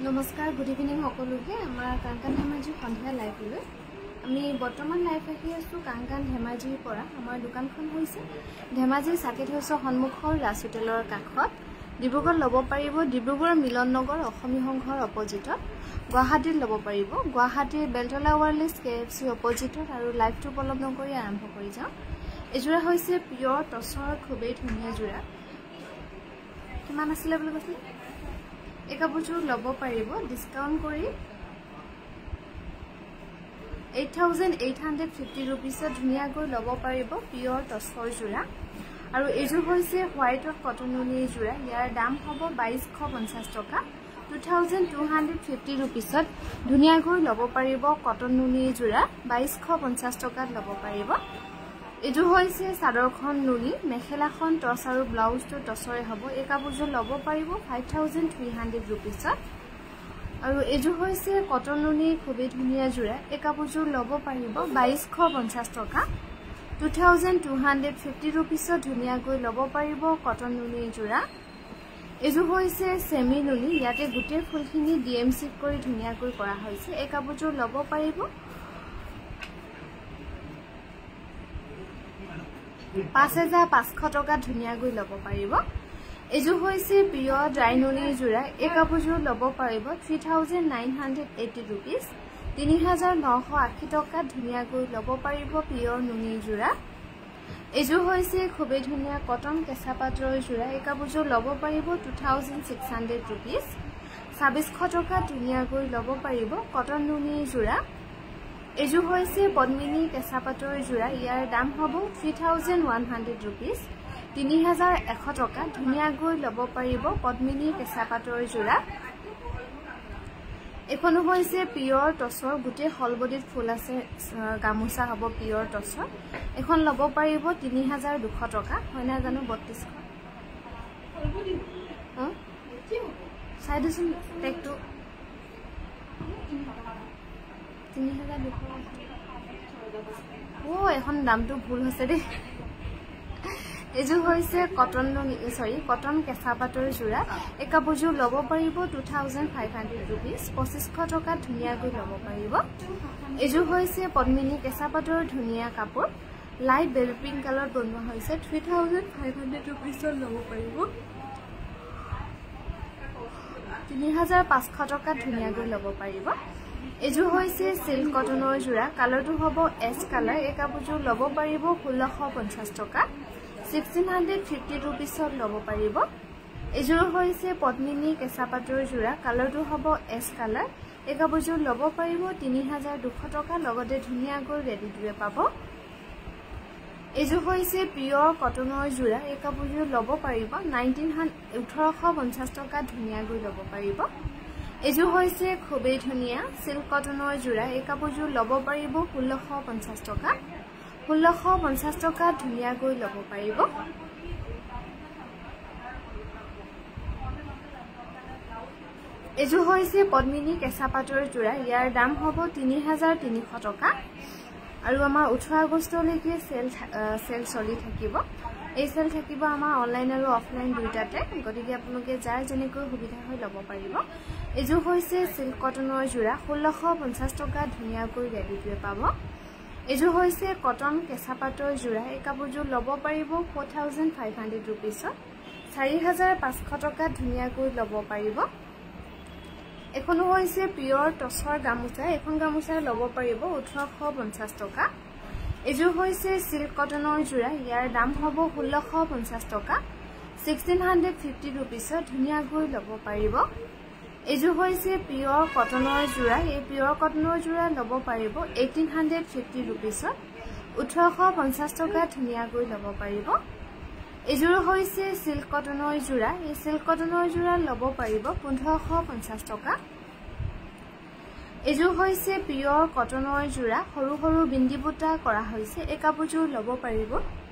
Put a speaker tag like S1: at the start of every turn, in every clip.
S1: নমস্কাৰ good evening সকলোকে আমাৰ কাংকান ধেমাজি সন্ধিয়া লাইভলৈ আমি বৰ্তমান লাইভ আহি আছো কাংকান ধেমাজিৰ পৰা আমাৰ দোকানখন হৈছে ধেমাজি সাকেত হাউছৰ সন্মুখৰ ৰাজ হোটেলৰ কাষত ডিব্ৰুগড় ল'ব পাৰিব ডিব্ৰুগড় মিলন নগৰ অসমী সংঘৰ অপজিটত গুৱাহাটীত ল'ব পাৰিব গুৱাহাটীৰ বেলতলা ৱাৰলেছ KFC অপজিটত আৰু লাইভটো পলম নকৰি আৰম্ভ কৰি যাওঁ এজোৰা হৈছে পিয়ৰ টছৰ খুবেই ধুনীয়া জোৰা কিমান আছিলে বুলি কৈছিল এই কাপোৰযোৰ ল'ব পাৰিব ডিসকাউন্ট কৰি 8850 रुपीसত ধুনিয়াকৈ ল'ব পাৰিব পিয়ৰ টছৰ জোৰা আৰু এজোৰ হৈছে হোৱাইটত কটন নুনি জোৰা ইয়াৰ দাম হ'ব 2250 টকা 2250 रुपीसত ধুনিয়াকৈ ল'ব পাৰিব কটন নুনি জোৰা 2250 টকাত ল'ব পাৰিব এজো হৈছে সাদৰখন নুনি মেখেলাখন টছ আৰু ব্লাউজটো টছৰে হ'ব এই কাপোৰযোৰ ল'ব পাৰিব 5300 रुपीसত আৰু এজো হৈছে কটন নুনি খুবেই ধুনীয়া জোৰা এই কাপোৰযোৰ ল'ব পাৰিব 2250 টকা 2250 रुपीसত ধুনীয়াকৈ ল'ব পাৰিব কটন নুনি জোৰা এজো হৈছে সেমি নুনি ইয়াতে গুটে ফুলখিনি DMC কৰি ধুনীয়াকৈ কৰা হৈছে এই কাপোৰযোৰ ল'ব পাৰিব 5500 টকা ধুনিয়াকৈ ল'ব পাৰিব এজো হৈছে পিয়ৰ ড্ৰাই নুনি জোৰা এই কাপোৰযোৰ ল'ব পাৰিব 3980 रुपीस 3980 টকা ধুনিয়াকৈ ল'ব পাৰিব পিয়ৰ নুনি জোৰা এজো হৈছে খুবেই ধুনীয়া কটন কেঁচা পাটৰ জোৰা এই কাপোৰযোৰ ল'ব পাৰিব 2600 रुपीस 2600 টকা ধুনিয়াকৈ ল'ব পাৰিব কটন নুনি জোৰা এজো হৈছে পদ্মিনী কেঁচা পাটৰ জোৰা ইয়াৰ দাম হ'ব 3100 रुपीस 3100 টকা ধুনিয়াকৈ ল'ব পাৰিব পদ্মিনী কেঁচা পাটৰ জোৰা এখন হৈছে পিয়ৰ টছৰ গুটে হলবডিত ফুল আছে গামুচা হ'ব পিয়ৰ টছৰ এখন ল'ব পাৰিব 3200 টকা হয় না জানো 3200 সাইডেছন টেকটো 3200 ও এখন দামটো ভুল হৈছে দে এজো হৈছে কটন কটন কেঁচা পাটৰ জোৰা এই কাপোৰযোৰ ল'ব পাৰিব 2500 रुपीस 2500 টকা ধুনিয়াকৈ ল'ব পাৰিব এজো হৈছে পদ্মিনী কেঁচা পাটৰ ধুনিয়া কাপোৰ লাইট বেবি পিংক কালাৰ বনোৱা হৈছে 3500 रुपीसত ল'ব পাৰিব 3500 টকা ধুনিয়াকৈ ল'ব পাৰিব এজো হৈছে সিল্ক কটনৰ জোৰা কালাৰটো হ'ব এছ কালাৰ এই কাপোৰযোৰ ল'ব পাৰিব 1650 টকা 1650 रुपीसত ল'ব পাৰিব এজোৰ হৈছে পদ্মিনী কেঁচা পাটৰ জোৰা কালাৰটো হ'ব এছ কালাৰ এই কাপোৰযোৰ ল'ব পাৰিব 3200 টকা লগতে ধুনিয়াকৈ ৰেডি টুৱে পাব এজো হৈছে পিয়ৰ কটনৰ জোৰা এই কাপোৰযোৰ ল'ব পাৰিব 1850 টকা ধুনিয়াকৈ ল'ব পাৰিব এজো হৈছে খুবেই ধুনিয়া সিল্ক কটনৰ জোৰা এই কাপোৰযোৰ ল'ব পাৰিব 1650 টকা 1650 টকা ধুনিয়াকৈ ল'ব পাৰিব এজো হৈছে পদ্মিনী কেঁচা পাটৰ জোৰা ইয়াৰ দাম হ'ব 3300 টকা আৰু আমাৰ 18 আগষ্টলৈকে সেল চলি থাকিব এই সেল থাকিব আমাৰ অনলাইন আৰু অফলাইন দুইটাতে গতিকে আপোনালোকে যাৰ যেনেকৈ সুবিধা হৈ ল'ব পাৰিব এজো হৈছে সিল্ক কটনৰ জোৰা 1650 টকা ধুনিয়াকৈ ৰেডি টুৱে পাব এজো হৈছে কটন কেঁচা পাটৰ জোৰা এই কাপোৰযোৰ ল'ব পাৰিব 4500 रुपीसত 4500 টকা ধুনিয়াকৈ ল'ব পাৰিব এখন হৈছে পিয়ৰ টছৰ গামুচা এখন গামুচা ল'ব পাৰিব 1850 টকা এজো হৈছে সিল্ক কটনৰ জোৰা ইয়াৰ দাম হ'ব 1650 টকা 1650 रुपीसত ধুনিয়াকৈ ল'ব পাৰিব এজো হৈছে পিয়ৰ কটনৰ জোৰা এই পিয়ৰ কটনৰ জোৰা ল'ব পাৰিব 1850 रुपीसত 1850 টকা ধুনিয়াকৈ ল'ব পাৰিব এজোৰ হৈছে সিল্ক কটনৰ জোৰা এই সিল্ক কটনৰ জোৰা ল'ব পাৰিব 1550 টকা এজো হৈছে পিয়ৰ কটনৰ জোৰা সৰু সৰু বিন্দি বুটা কৰা হৈছে এই কাপোৰযোৰ ল'ব পাৰিব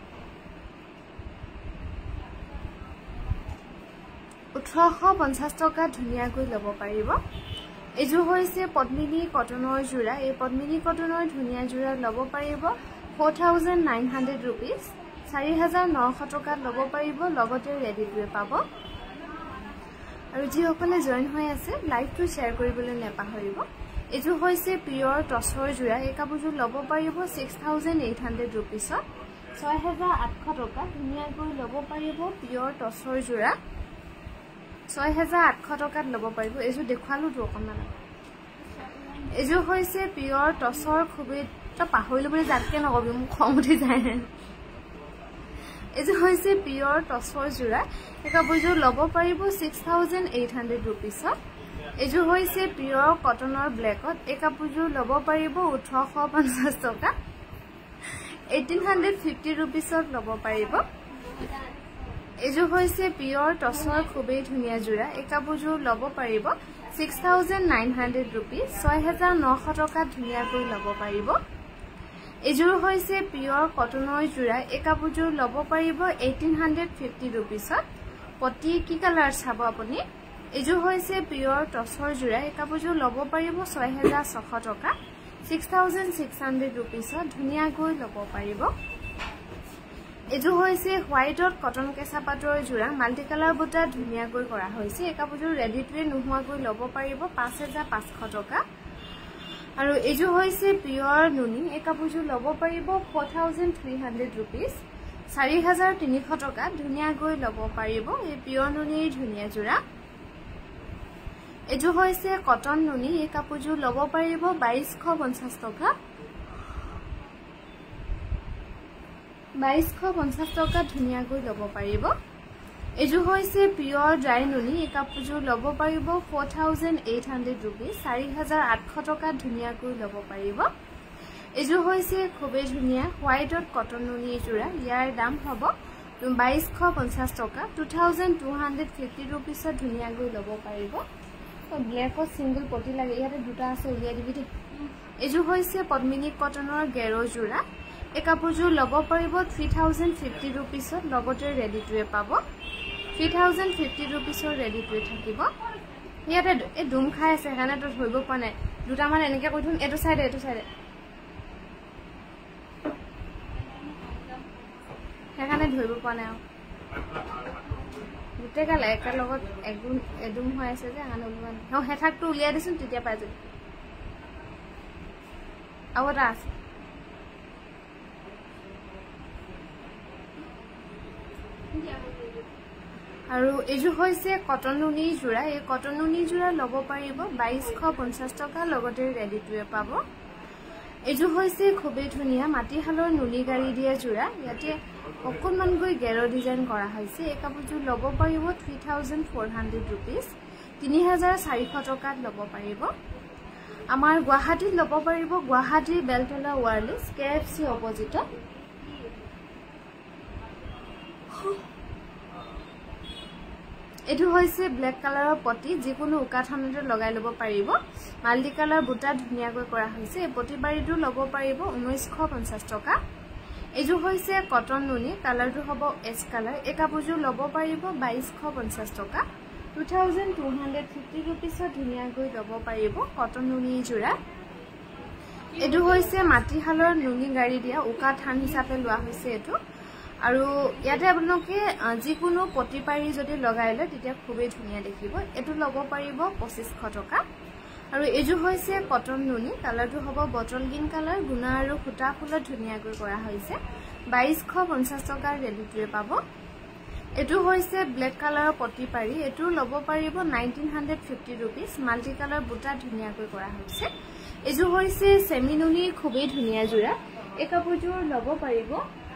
S1: 1850 টকা ধুনিয়াকৈ ল'ব পাৰিব এজো হৈছে পদ্মিনী কটনৰ জোৰা এই পদ্মিনী কটনৰ ধুনিয়া জোৰা ল'ব পাৰিব 4900 रुपीस 4900 টকা ল'ব পাৰিব লগতে ৰেডি টুৱে পাব আৰু যিসকলে জয়েন হৈ আছে লাইভটো শ্বেয়াৰ কৰিবলৈ নাপাহৰিব এযোৰ হৈছে পিয়ৰ টছৰ জোৰা এই কাপোৰযোৰ ল'ব পাৰিব 6800 ৰুপিছত 6800 টকা ধুনীয়াকৈ ল'ব পাৰিব পিয়ৰ টছৰ জোৰা 6800 টকাত ল'ব পাৰিব এযোৰ দেখুৱালো তো অকণমান এযোৰ হৈছে পিয়ৰ টছৰ খুবেই পাহৰিলো বুলি যাতকে নকবি মোক খং উঠি যায় এযোৰ হৈছে পিয়ৰ টছৰ জোৰা এই কাপোৰযোৰ ল'ব পাৰিব 6800 ৰুপিছত এযোৰ হৈছে পিয়ৰ কটনৰ ব্লেকত এই কাপোৰযোৰ ল'ব পাৰিব 1850 টকা 1850 ৰুপিছত ল'ব পাৰিব এযোৰ হৈছে পিয়ৰ টছৰ খুবেই ধুনীয়া জোৰা এই কাপোৰযোৰ ল'ব পাৰিব 6900 ৰুপিছ 6900 টকাত ধুনীয়াকৈ ল'ব পাৰিব এযোৰ হৈছে পিয়ৰ কটনৰ জোৰা এই কাপোৰযোৰ ল'ব পাৰিব 1850 ৰুপিছত পটি কি কালাৰ চাব আপুনি এযোৰ হৈছে পিয়ৰ টছৰ জোৰা এই কাপোৰযোৰ ল'ব পাৰিব 6600 টকা 6600 ৰুপিছত ধুনীয়াকৈ ল'ব পাৰিব এযোৰ হৈছে হোৱাইটত কটন কেঁচা পাটৰ জোৰা মাল্টি কালাৰ বুটা ধুনীয়াকৈ কৰা হৈছে এই কাপোৰযোৰ ৰেডি টু নোহোৱাকৈ ল'ব পাৰিব 5500 টকা আৰু এযোৰ হৈছে পিয়ৰ নুনি এই কাপোৰযোৰ ল'ব পাৰিব 4300 ৰুপিছ 4300 টকা ধুনীয়াকৈ ল'ব পাৰিব এই পিয়ৰ নুনিৰ ধুনীয়া জোৰা এযোৰ হৈছে কটন নুনি এই কাপোৰযোৰ ল'ব পাৰিব 2250 টকা 2250 টকা ধুনীয়াকৈ ল'ব পাৰিব এযোৰ হৈছে পিয়ৰ ড্ৰাই নুনি এই কাপোৰযোৰ ল'ব পাৰিব 4800 ৰুপিছ 4800 টকা ধুনীয়াকৈ ল'ব পাৰিব এযোৰ হৈছে খুবেই ধুনীয়া হোৱাইটত কটন নুনি জোৰা ইয়াৰ দাম হ'ব 2250 টকা 2250 ৰুপিছত ধুনীয়াকৈ ল'ব পাৰিব ব্লেকত সিঙ্গল পটি লাগে ইয়াতে দুটা আছে উলিয়াই দিবি দে এযোৰ হৈছে পদ্মিনী কটনৰ গেৰো জোৰা এই কাপোৰযোৰ ল'ব পাৰিব 3050 ৰুপিছত লগতে ৰেডি টুৱে পাব 3050 ৰুপিছৰ ৰেডি টুৱে থাকিব ইয়াতে এই দুম খাই আছে কাৰণে তো ধৰিব পৰা নাই দুটা মান এনেকে কৈ থুন এটো সাইডে সেইকাৰণে ধৰিব পৰা নাই গোটেই গাল একাৰ লগত এদুম হৈ আছে যে আন অলপমান হেঠাকটো উলিয়াই দিছোন তেতিয়া পাই যাবি আৰু এটা আছে আৰু এযোৰ হৈছে কটন নুনি জোৰা এই কটন নুনি জোৰা ল'ব পাৰিব 2250 টকা লগতে ৰেডি টুৱে পাব এযোৰ হৈছে খুবেই ধুনীয়া মাটিহালৰ নুনি গাড়ী দিয়া জোৰা ইয়াতে অকণমানকৈ গেৰো ডিজাইন কৰা হৈছে এই কাপোৰযোৰ ল'ব পাৰিব 3400 ৰুপিছ 3400 টকাত ল'ব পাৰিব আমাৰ গুৱাহাটীত ল'ব পাৰিব গুৱাহাটী বেলতলা ৱাৰলেছ KFC অপজিটত এটো হৈছে ব্ল্যাক কালাৰৰ পটি যিকোনো উকাথানতে লগাই ল'ব পাৰিব মাল্টি কালাৰ বুটা ধুনীয়াকৈ কৰা হৈছে এই পটিবাৰীটো ল'ব পাৰিব 1950 টকা এযোৰ হৈছে কটন নুনি কালাৰটো হ'ব এছ কালাৰ এই কাপোৰযোৰ ল'ব পাৰিব 2250 টকা 2250 ৰুপিছত ধুনীয়াকৈ ল'ব পাৰিব কটন নুনি জোৰা এটো হৈছে মাটিহালৰ নুনি গাড়ী দিয়া উকাথান হিচাপে লোৱা হৈছে এটো আৰু ইয়াতে আপোনালোকে যিকোনো পটিপাৰি যদি লগাই লয় তেতিয়া খুবেই ধুনীয়া দেখিব এটো ল'ব পাৰিব 2500 টকা আৰু এযোৰ হৈছে কটন নুনি কালাৰটো হ'ব বটল গ্ৰীণ কালাৰ গুণা আৰু খুটা ফুলত ধুনীয়াকৈ কৰা হৈছে 2250 টকাৰ ৰেডি টুৱে পাব এটো হৈছে ব্ল্যাক কালাৰৰ পটিপাৰি এটো ল'ব পাৰিব 1950 ৰুপিছ মাল্টি কালাৰ বুটা ধুনীয়াকৈ কৰা হৈছে এযোৰ হৈছে সেমি নুনি খুবেই ধুনীয়া জোৰা এই কাপোৰযোৰ ল'ব পাৰিব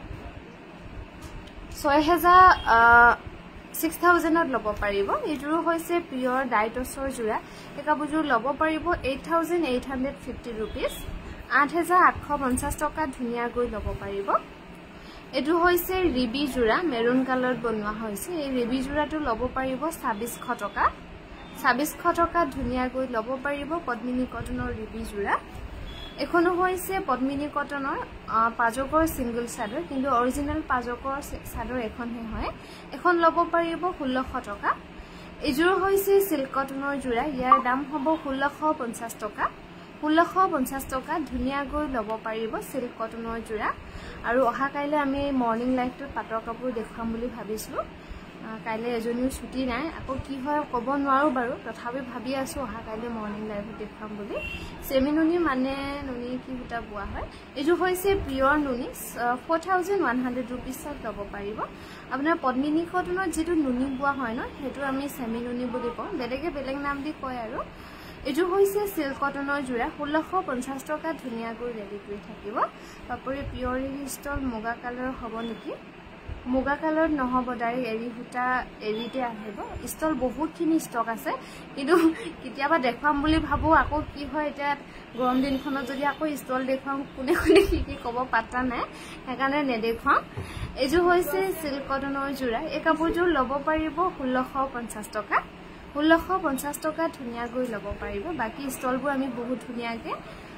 S1: 6000ত ল'ব পাৰিব এযোৰ হৈছে পিয়ৰ ডাইটছৰ জোৰা এই কাপোৰযোৰ ল'ব পাৰিব 8850 ৰুপিছ 8850 টকা ধুনীয়াকৈ ল'ব পাৰিব এটো হৈছে ৰিবি জোৰা মেৰুন কালাৰত বনোৱা হৈছে এই ৰিবি জোৰাটো ল'ব পাৰিব 2600 টকা 2600 টকা ধুনীয়াকৈ ল'ব পাৰিব পদ্মিনী কটনৰ ৰিবি জোৰা এখনো হৈছে পদ্মিনী কটনৰ পাজকৰ সিঙ্গল চাদৰ কিন্তু অৰিজিনাল পাজকৰ চাদৰ এখনহে হয় এখন ল'ব পাৰিব 1600 টকা এযোৰ হৈছে সিল্ক কটনৰ জোৰা ইয়াৰ দাম হ'ব 1650 টকা 1650 টকা ধুনীয়াকৈ ল'ব পাৰিব সিল্ক কটনৰ জোৰা আৰু অহা কাইলৈ আমি মৰ্নিং লাইফটো পাটৰ কাপোৰ দেখাম বুলি ভাবিছো কাইলৈ এজনীও ছুটি নাই আকৌ কি হয় ক'ব নোৱাৰো বাৰু তথাপি ভাবি আছো অহা কাইলৈ মৰ্নিং লাইভত দেখাম বুলি সেমি নুনি মানে নুনি কি সূতা বোৱা হয় এজু হৈছে পিওৰ নুনি 4100 रुपीसত ল'ব পাৰিব আপোনাৰ পদ্মিনী কটনত যেটো নুনি বোৱা হয় ন হেতু আমি সেমি নুনি বুলি কওঁ বেলেগে বেলেগ নাম দি কয় আৰু এজু হৈছে সিল্ক কটনৰ জোৰা 1650 টকা ধুনিয়াকৈ ৰেডি কৰি থাকিব পাপৰি পিওৰ ষ্টল মুগা কালাৰ হ'ব নেকি মুগা কালার নহব ডাইরেক্ট এরি হুটা এরিতে আহিব স্টল বহুতখিনি স্টক আছে কিন্তু কিতিয়াবা দেখাম বুলি ভাবো আকৌ কি হয় এটা গৰম দিনখনত যদি আকৌ স্টল দেখাম কোনে কোনে কি কব পাতা নাই হেকানে নেদেখাম এজু হৈছে সিল্ক কটনৰ জোৰা এই কাপোৰযোৰ ল'ব পাৰিব 1650 টকা 1650 টকা ধুনিয়াকৈ ল'ব পাৰিব বাকি স্টলবোৰ আমি বহুত ধুনিয়াকে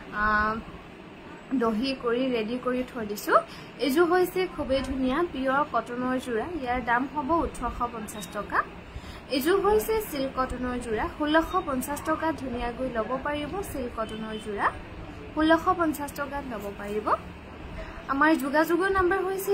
S1: দহি কৰি ৰেডি কৰি থৈ দিছো এজু হৈছে খুবেই ধুনিয়া পিওৰ কটনৰ জোৰা ইয়াৰ দাম হ'ব 1850 টকা এজু হৈছে সিল্ক কটনৰ জোৰা 1650 টকা ধুনিয়াকৈ ল'ব পাৰিব সিল্ক কটনৰ জোৰা 1650 টকা ল'ব পাৰিব আমাৰ যোগাযোগৰ নম্বৰ হৈছে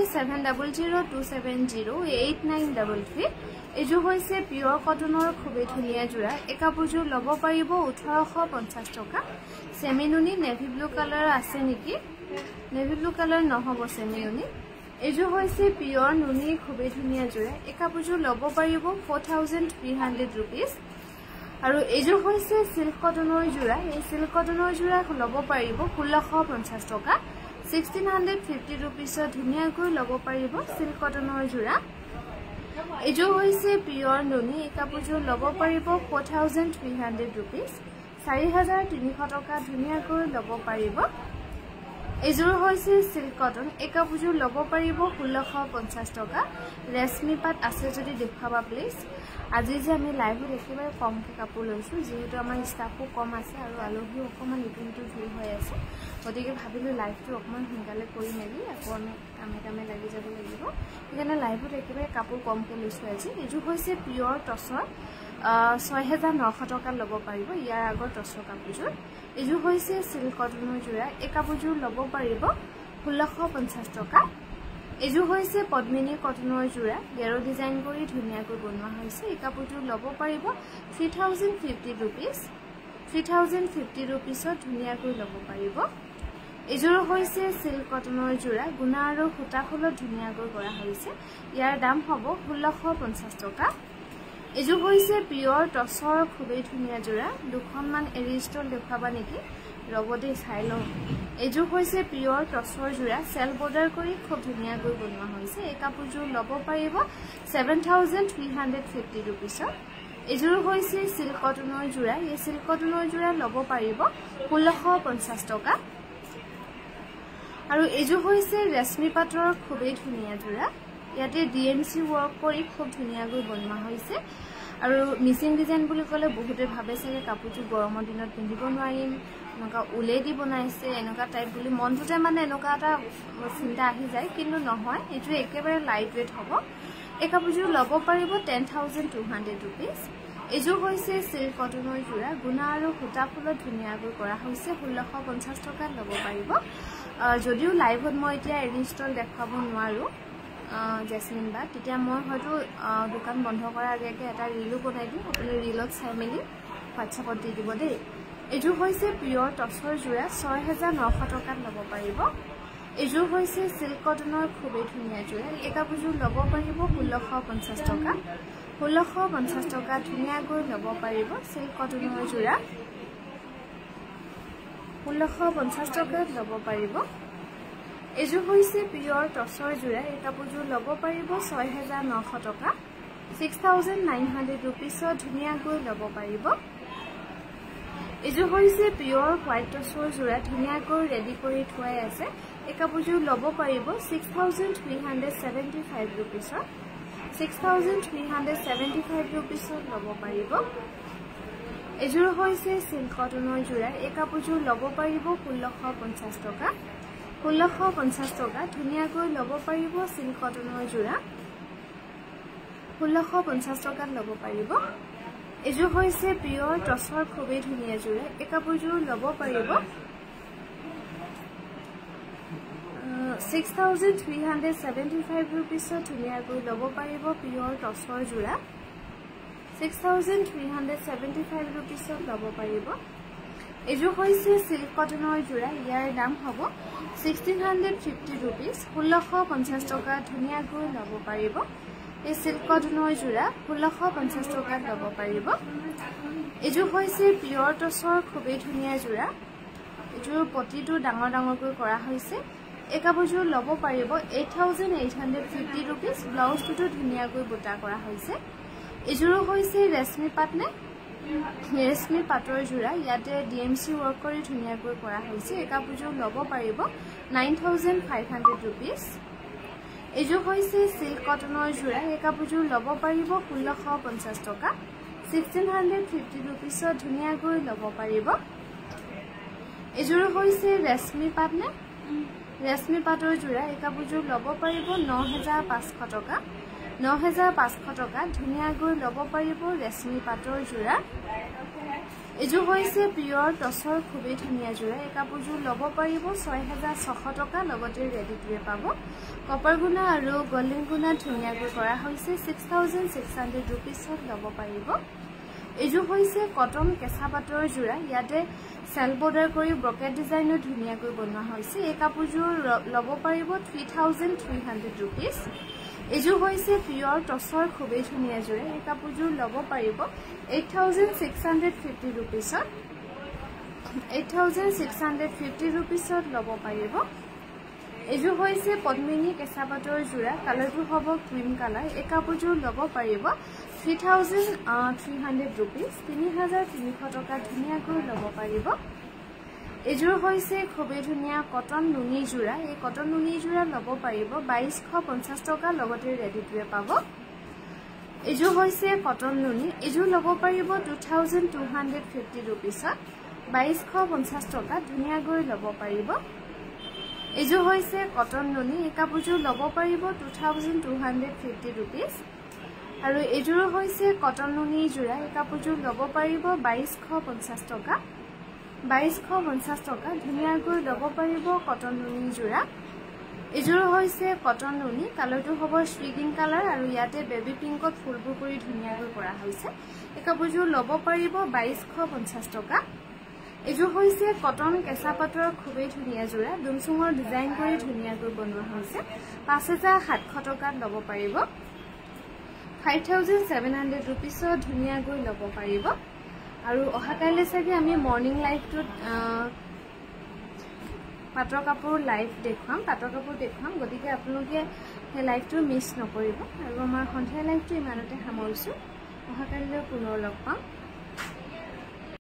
S1: 7002708933 এজু হৈছে পিওৰ কটনৰ খুবেই ধুনিয়া জোৰা এই কাপোৰযোৰ ল'ব পাৰিব 1850 টকা সেমি নুনি নেভি ব্লু কালাৰ আছে নেকি নেভি ব্লু কালাৰ নহব সেমি নুনি এজু হৈছে পিওৰ নুনি খুবেই ধুনিয়া জোৰা এই কাপোৰযোৰ ল'ব পাৰিব 4300 रुपीस আৰু এজু হৈছে সিল্ক কটনৰ জোৰা এই সিল্ক কটনৰ জোৰা ল'ব পাৰিব 1650 টকা 1650 रुपीसত ধুনিয়াকৈ ল'ব পাৰিব সিল্ক কটনৰ জোৰা এজু হৈছে পিওৰ নুনি এই কাপোৰযোৰ ল'ব পাৰিব 4300 रुपीस 4300 টকা ধুনিয়াকৈ ল'ব পাৰিব এজুৰ হৈছে সিল্ক কটন এই কাপোৰযোৰ ল'ব পাৰিব 1650 টকা ৰেশমি পাট আছে যদি দেখাবা প্লিজ আজি যে আমি লাইভত একেবাৰে কমকে কাপোৰ লৈছো যেহেতু আমাৰ ষ্টাফো কম আছে আৰু আলহী অকমান ইটো ভিৰ হৈ আছে গতিকে ভাবিলো লাইভটো অকমান সোনকালে কৰি মেলি আকৌ আমি কামে লাগি যাব লাগিব সেইকাৰণে লাইভত একেবাৰে কাপোৰ কমকে লৈছো আজি এজু হৈছে পিওৰ টছৰ 6900 টকা ল'ব পাৰিব ইয়াৰ আগৰ টছৰ কাপোৰযোৰ এজু হৈছে সিল্ক কটনৰ জোৰা এই কাপোৰযোৰ ল'ব পাৰিব 1650 টকা এজু হৈছে পদ্মিনী কটনৰ জোৰা গেৰো ডিজাইন কৰি ধুনিয়াকৈ বনোৱা হৈছে এই কাপোৰযোৰ ল'ব পাৰিব 3050 रुपीस 3050 रुपीसত ধুনিয়াকৈ ল'ব পাৰিব এজুৰ হৈছে সিল্ক কটনৰ জোৰা গুণা আৰু সূতাখলত ধুনিয়াকৈ কৰা হৈছে ইয়াৰ দাম হ'ব 1650 টকা এজু হৈছে পিওৰ টছৰ খুবেই ধুনিয়া জোৰা দুখনমান এৰি ষ্টল দেখাবা নেকি ৰবদে চাই লও এজু হৈছে পিওৰ টছৰ জোৰা সেল বৰ্ডাৰ কৰি খুব ধুনিয়াকৈ বনোৱা হৈছে এই কাপোৰযোৰ ল'ব পাৰিব 7350 रुपीस এজুৰ হৈছে সিল্ক কটনৰ জোৰা এই সিল্ক কটনৰ জোৰা ল'ব পাৰিব 1650 টকা আৰু এজু হৈছে ৰেশমি পাটৰ খুবেই ধুনিয়া জোৰা ইয়াতে ডিএমসি ওয়ার্ক কৰি খুব ধুনিয়াকৈ বনোৱা হৈছে আৰু মিচিং ডিজাইন বুলি ক'লে বহুতে ভাবে চাগে কাপোৰটো গৰমৰ দিনত পিন্ধিব নোৱাৰিম এনেকা উলে দি বনাইছে এনেকা টাইপ বুলি মনটোতে মানে এনেকা এটা চিন্তা আহি যায় কিন্তু নহয় এটো একেবাৰে লাইট ওয়েট হ'ব এই কাপোৰযোৰ ল'ব পাৰিব 10200 रुपीस এজু হৈছে সিল্ক কটনৰ জোৰা গুণা আৰু সূতা ফুলত ধুনিয়াকৈ কৰা হৈছে 1650 টকা ল'ব পাৰিব যদিও লাইভত মই এতিয়া এৰি ষ্টল দেখাব নোৱাৰো জেসমিন বা তেতিয়া মই হয়তো দোকান বন্ধ কৰাৰ আগে এটা ৰিলো বনাই দিম আপুনি ৰিলত চাই মেলি WhatsAppত দি দিব দেই এজু হৈছে পিওৰ টছৰ জোৰা 6900 টকা ল'ব পাৰিব এজু হৈছে সিল্ক কটনৰ খুবেই ধুনিয়া জোৰা এই কাপোৰযোৰ ল'ব পাৰিব 1650 টকা 1650 টকা ধুনিয়াকৈ ল'ব পাৰিব সিল্ক কটনৰ জোৰা 1650 টকা ল'ব পাৰিব এজু হৈছে পিওৰ টছৰ জোৰা এই কাপোৰযোৰ ল'ব পাৰিব 6900 টকা 6900 रुपीसত ধুনিয়াকৈ ল'ব পাৰিব এজু হৈছে পিওৰ হোৱাইট টছৰ জোৰা ধুনিয়াকৈ ৰেডি কৰি থোৱাই আছে এই কাপোৰযোৰ ল'ব পাৰিব 6375 रुपीसত 6375 रुपीसত ল'ব পাৰিব এজুৰ হৈছে সিল্ক কটনৰ জোৰা এই কাপোৰযোৰ ল'ব পাৰিব 1650 টকা 1650 টকা ধুনিয়াকৈ ল'ব পাৰিব সিল্ক কটনৰ জোৰা 1650 টকা ল'ব পাৰিব এজু হৈছে পিওৰ টছৰ খুবেই ধুনিয়া জোৰা এই কাপোৰযোৰ ল'ব পাৰিব 6,375 rupeesত ধুনীয়াকৈ ল'ব পাৰিব পিয়ৰ টছৰ যোৰা 6,375 rupeesত ল'ব পাৰিব এজো হৈছে সিল্ক কটনৰ যোৰা ইয়াৰ দাম হ'ব 1650 rupees 1650 টকা ধুনীয়াকৈ ল'ব পাৰিব এই সিল্ক কটনৰ যোৰা 1650 টকাত ল'ব পাৰিব এজো হৈছে পিয়ৰ টছৰ খুবেই ধুনীয়া যোৰা এজোৰ পটিটো ডাঙৰ ডাঙৰকৈ কৰা হৈছে এই কাপোৰযোৰ ল'ব পাৰিব 8,850 rupees ব্লাউজটো ধুনীয়াকৈ বুটা কৰা হৈছে এজোৰ হৈছে ৰেশমি পাটনে ৰেশমি পাটৰ যোৰা ইয়াতে ডিএমসি ওয়াৰ্ক কৰি ধুনীয়াকৈ কৰা হৈছে এই কাপোৰযোৰ ল'ব পাৰিব 9,500 rupees এজো হৈছে সিল্ক কটনৰ যোৰা এই কাপোৰযোৰ ল'ব পাৰিব 1650 টকা 1650 rupeesত ধুনীয়াকৈ ল'ব পাৰিব এজোৰ হৈছে ৰেশমি পাটনে ৰেশমি পাটৰ যোৰা এই কাপোৰযোৰ ল'ব পাৰিব 9,500 টকা 9,500 টকা ধুনীয়াকৈ ল'ব পাৰিব ৰেশমি পাটৰ যোৰা এজো হৈছে পিয়ৰ টছৰ খুবেই ধুনীয়া যোৰা এই কাপোৰযোৰ ল'ব পাৰিব 6,600 টকা লগতে ৰেডি টুৱে পাব কপাৰ গুণা আৰু গোল্ডেন গুণা ধুনীয়াকৈ কৰা হৈছে 6,600 rupeesত ল'ব পাৰিব এজো হৈছে কটন কেঁচা পাটৰ যোৰা ইয়াতে সেল বৰ্ডাৰ কৰি ব্ৰকেট ডিজাইনৰ ধুনীয়াকৈ বনোৱা হৈছে এই কাপোৰযোৰ ল'ব পাৰিব 3,300 rupees এজো হৈছে পিয়ৰ টছৰ খুবেই ধুনীয়া যোৰা এই কাপোৰযোৰ ল'ব পাৰিব 8,650 rupeesত 8,650 rupeesত ল'ব পাৰিব এজো হৈছে পদ্মিনী কেঁচা পাটৰ যোৰা কালাৰটো হ'ব ক্ৰীম কালাৰ এই কাপোৰযোৰ ল'ব পাৰিব 3,300 rupees 3,300 টকা ধুনীয়াকৈ ল'ব পাৰিব এজোৰ হৈছে খুবেই ধুনীয়া কটন নুনি যোৰা এই কটন নুনি যোৰা ল'ব পাৰিব 2,250 টকা লগতে ৰেডি টুৱে পাব এজোৰ হৈছে কটন নুনি এজোৰ ল'ব পাৰিব 2,250 rupeesত 2,250 টকা ধুনীয়াকৈ ল'ব পাৰিব এজোৰ হৈছে কটন নুনি এই কাপোৰযোৰ ল'ব পাৰিব 2,250 rupees আৰু এজোৰ হৈছে কটন নুনি যোৰা এই কাপোৰযোৰ ল'ব পাৰিব 2,250 টকা 2,250 টকা ধুনীয়াকৈ ল'ব পাৰিব কটন নুনি যোৰা এজোৰ হৈছে কটন নুনি কালাৰটো হ'ব শ্ৰিগিং কালাৰ আৰু ইয়াতে বেবি পিংকত ফুলবোৰ কৰি ধুনীয়াকৈ কৰা হৈছে এই কাপোৰযোৰ ল'ব পাৰিব 2,250 টকা এজোৰ হৈছে কটন কেঁচা পাটৰ খুবেই ধুনীয়া যোৰা দুমচুঙৰ ডিজাইন কৰি ধুনীয়াকৈ বনোৱা হৈছে 5,700 টকাত ল'ব পাৰিব 5,700 rupeesত ধুনীয়াকৈ ল'ব পাৰিব আৰু অহাকাইলে চাগে আমি মৰ্নিং লাইভটোত পাটৰ কাপোৰ লাইভ দেখুৱাম গতিকে আপোনালোকে সেই লাইভটো মিছ নকৰিব আৰু আমাৰ সন্ধিয়া লাইভটো ইমানতে সামৰিছোঁ অহাকাইলৈ পুনৰ লগ পাম